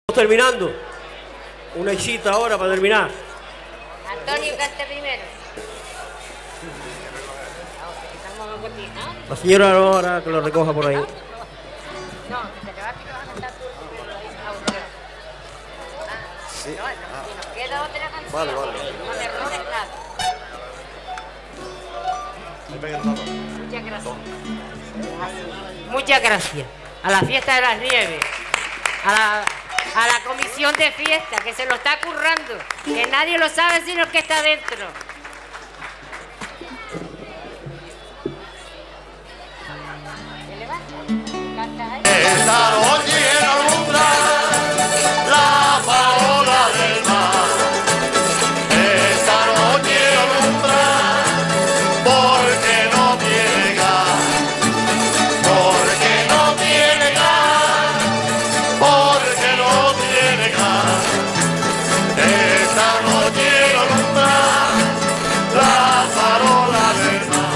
Terminando. Una hechita ahora para terminar. Antonio cante primero. La señora ahora que lo recoja por ahí. No, que se levante que vas a cantar tú. Sí. No, nos queda otra canción. Vale. Con errores nada. Muchas gracias. Muchas gracias. A la fiesta de las nieves. A la comisión de fiesta, que se lo está currando, que nadie lo sabe sino el que está dentro. Esta noche alumbra la farola del mar. Esta noche alumbra porque no tiene gas. Porque no tiene gas. Porque no tiene gas. Esta noche alumbra la farola del mar.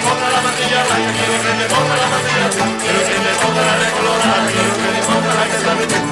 ponga la mantilla blanca, quiero que te ponga la mantilla azul, quiero que te ponga la recolorada, quiero que te ponga la que sabe